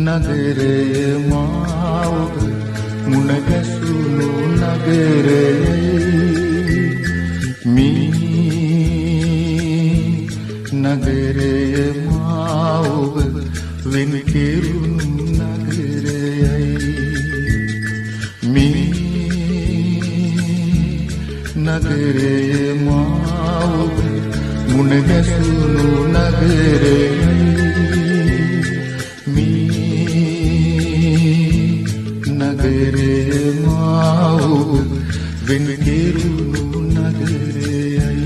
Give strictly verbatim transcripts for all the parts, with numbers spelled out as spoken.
නගරය මාව මුණ ගැසුණු නගරයයි මේ නගරය මාව වෙන කෙරුණු නගරයයි මේ නගරය මාව මුණ ගැසුණු නගරයයි නගරය මාව වෙන කෙරුණු නගරයයි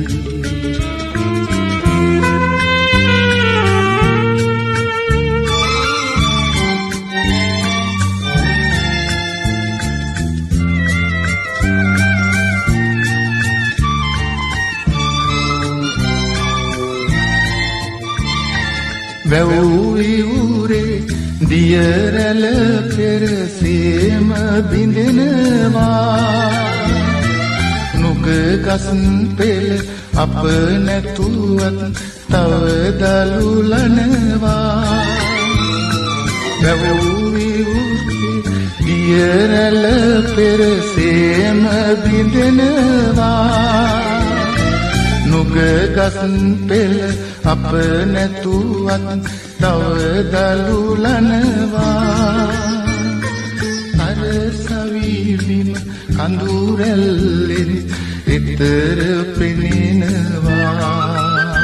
වැව්වි උරේ දියරැළ පෙරසේම බිඳෙනවා නුග ගස් පෙළ අප නැතුවත් තව දලුලනවා වැව්වි උරේ දියරැළ පෙරසේම බිඳෙනවා නුග ගස් පෙළ අප නැතුවත් තව දලුලනවා අර සවිබිම කඳුරැල්ලෙන් එතර පෙනෙනවා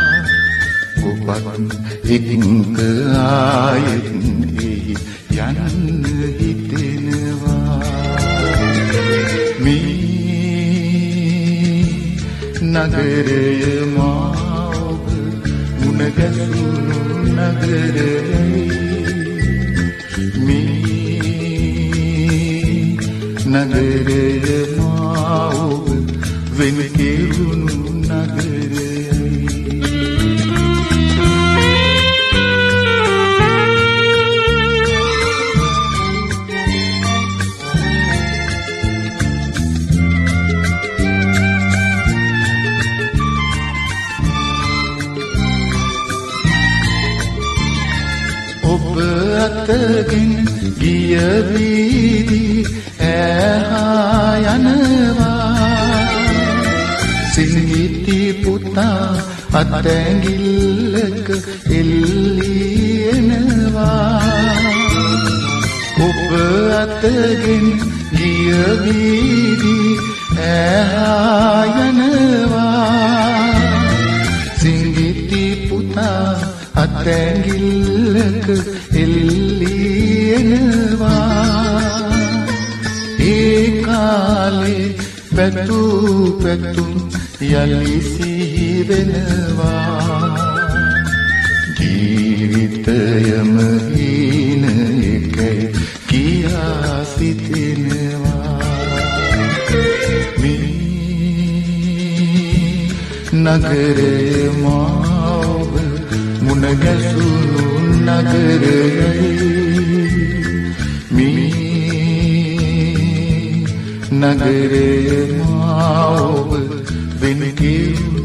ඔබත් එක්ක ආයෙත් යන්න හිතෙනවා මේ නගරය මාව මුණ ගැසුණු නගරයයි මේ නගරය මාව වෙන කෙරුණු නගරයයි ඔබ අතගෙන ගිය වීදි ඇහා යනවා සිංහිති පුතා අතැඟිල්ලක එල්ලී එනවා ඔබ අතගෙන ගිය වීදි ඇහා යනවා සිංහිති පුතා අතැඟිල්ලක එල්ලී එනවා ඒ කාලේ පැතු පැතුම් යලි සිහි වෙනවා ජීවිතයම හීන එකයි කියා සිතෙනවා මේ නගරය මාව මුණ ගැසුණු නගරයයි මේ නගරය මාව වෙන කෙරුණු